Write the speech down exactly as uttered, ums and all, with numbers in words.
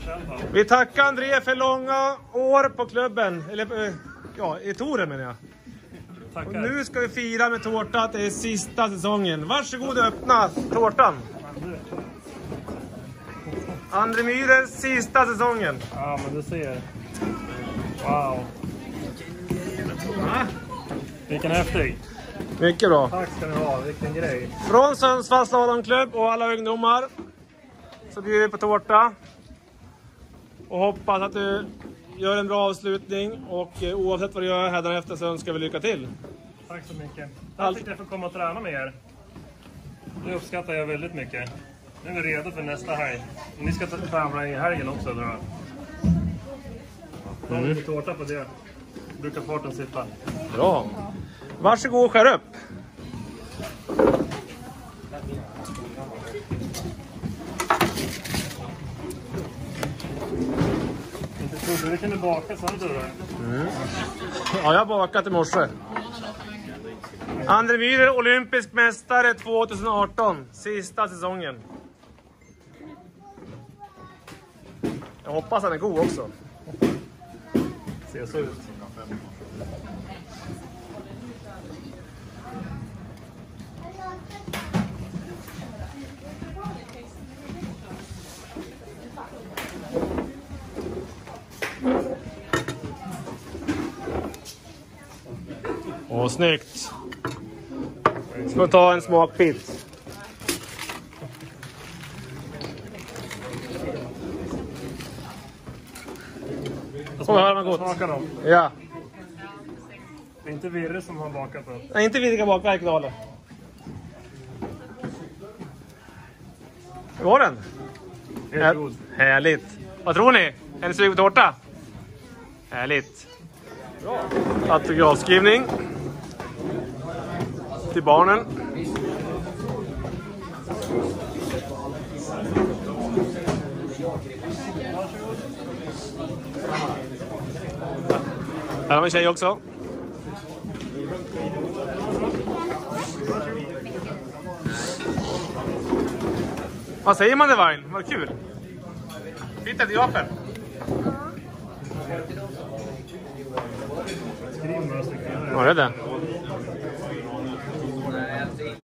Vi tackar André för långa år på klubben. Eller ja, i touren menar jag. Tackar. Och nu ska vi fira med tårta att det är sista säsongen. Varsågod och öppna tårtan. André Myhrer, sista säsongen. Ja, men du ser. Wow. Ah. Vilken häftig. Mycket bra. Tack ska ni ha, vilken grej. Från Sundsvalls slalomklubb och alla ungdomar så bjuder vi på tårta. Och hoppas att du gör en bra avslutning. Och eh, oavsett vad du gör här därefter så önskar vi lycka till. Tack så mycket. Jag fick jag få komma och träna med er. Det uppskattar jag väldigt mycket. Nu är vi redo för nästa helg. Ni ska ta tävla i helgen också, tror jag. Då har vi lite tårta på det. Brukar farten sitta. Bra. Varsågod och skär upp. Inte trodde vi kunde baka, sa du det? Mm. Ja, jag har bakat i morse. André Myhrer, olympisk mästare tjugo arton. Sista säsongen. Jag hoppas han är god också. Ser så ut. Åh, snyggt. Ska vi ta en smakbit. Åh, här var gott. Smaka dem. Ja. Det är inte Virre som har bakat dem. Nej, inte vilka bakverk då. Hur var den? Helt god. Härligt. Vad tror ni? En sugen på tårta? Härligt. Bra. Autografskrivning. Till barnen. Här har vi en tjej också. Vad säger man det, Vagn? Vad kul. Fint att jag för. Skriv några stycken. Ja, det är det.